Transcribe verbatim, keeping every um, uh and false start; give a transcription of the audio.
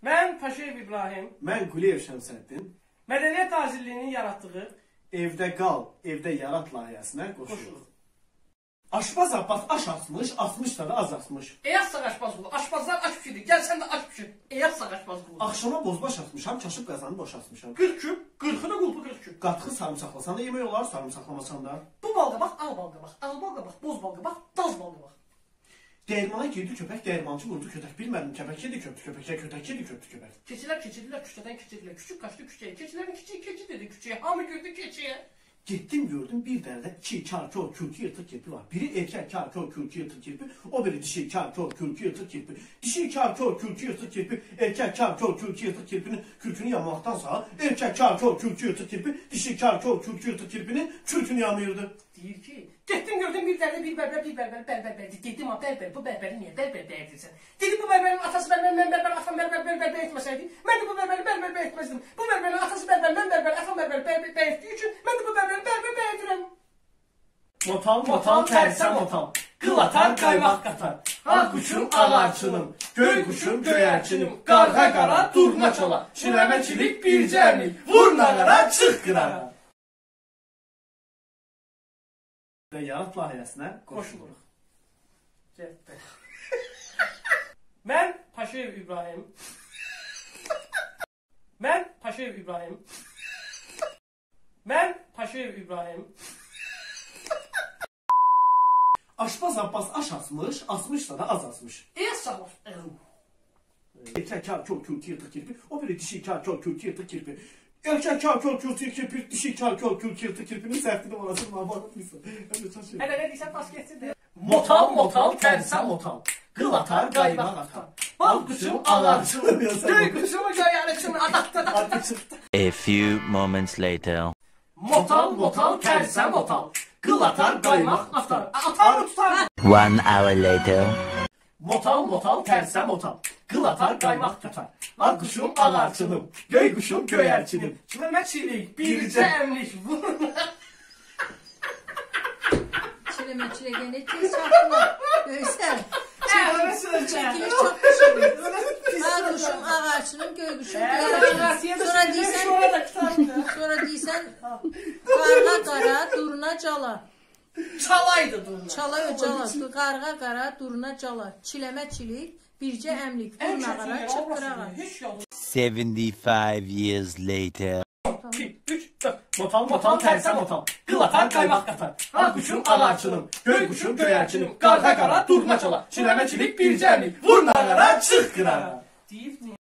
Mən Paşayev İbrahim. Mən Quliyev Şəmsəddin. Mədəniyyət Nazirliyinin yaratdığı Evdə qal, evdə yarat layihəsinə qoşuluq. Aşpaz Abbas aş asmış, asmış da az asmış. Eyaz sağ aşpaz qulu. Aşpazlar aş pişirir. Gəl sən də aş pişir. Eyaz sağ aşpaz qulu. Axşama bozbaş atmışam, çaşıb qazanı boşaltmışam. qırx küp, qırxı da qulpu qırx küp. Qatğı sarımsaklasan da yemək olar, sarımsaklamasan da. Bu balqa bax, al balqa bax, al balqa bax, boz balqa bax, daz balqa bax. Dəyirmana girdi köpək, dəyirmancı vurdu kötək. Bilmədim, köpək yedi köptü, köpəkə kötək yedi köptü köpək. Keçilər keçirdilər küçədən keçirdilər. Küçük qaçdı küçəyə. Keçilərin kiçiyi keçi dedi küçəyə. Hamı gördü keçiyə. Getdim gördüm bir dərdə iki kar kör kürkü yırtıq kirpi var. Biri erkək kar kör kürkü yırtıq kirpi, o biri dişi kar kör kürkü yırtıq kirpi. Dişi kar kör kürkü yırtıq kirpi, erkək kar kör kürkü yırtıq kirpinin kürkünü yamaktansa, erkək kar kör kürkü yırtıq kirpi, dişi kar kör kürkü yırtıq kirpinin kürkünü yamayırdı. Deyir ki, getdim gördüm bir dərdə bir bərbər, bir bərbər, bərbər bərdi. Dedim ha bərbər, bu bərbəri niyə bərbər dəyirdirsən? Dedi bu bərbərin atası bərbər, mən bərbər, atam bərbər, bərbər bərbər etməsəydi, mən də bu bərbəri bərbər bərbər etməzdim. Bu bərbərin atası bərbər, mən bərbər, atam bərbər, bərbər bərbər etdiyi üçün mən də bu bərbəri bərbər bərbər edirəm. Motal motal tərsə motal, qıl atar qaymaq qatar. Ağ quşum ağarçınım, göy quşum göyərçinim, qarğa qara durna çola, çiləmə çilik bircə əmlik, vur nağara çıx qırara. Və yarat layihəsinə qoşuluruq. Mən Paşayev İbrahim. Mən Paşayev İbrahim. Mən Paşayev İbrahim. Aşpaz Abbas aş asmış, asmışsa da az asmış. Eyaz sağlar. Erkək kar kör kürkü yırtıq kirpi, o biri dişi kar kör kürkü yırtıq kirpi. Erkək kar kör kürkü kirpi, dişi kar kör kürkü yırtıq kirpinin sərtini olasın var bakmışsın. Hələ nə deyirsən pas geçsin de. Motal motal tərsə motal, qıl atar qaymaq atar. Bal quşum ağarçınım. Göy quşumu göyərçinin adatda da. A few moments later. Motal motal tərsə motal, qıl atar qaymaq atar. Atar mı tutar? One hour later. Motal motal tərsə motal, qıl atar qaymaq tutar. Ağ quşum ağarçınım, göy quşum göyərçinim. Çiləmə çilik, bircə əmlik vurun. Çiləmə çiləgə ne tez çapılar, görsən. Çekilir çok pişirir. Ağ quşum ağarçınım, göy quşum göyərçinim. Sonra deysən, sonra deysən, qarğa qara, durna cala. Çalaydı durna. Çalay o cala, qarğa qara, durna cala. Çiləmə çilik, bircə əmlik, vur nağara, çıx qırağa. Seventy-five years later. Motal motal tərsə motal, qıl atar qaymaq qatar. Ağ quşum ağarçınım, göy quşum göyərçinim, qarğa qara durna çala, çiləmə çilik bircə əmlik, vur nağara çıx qırağa. Deyib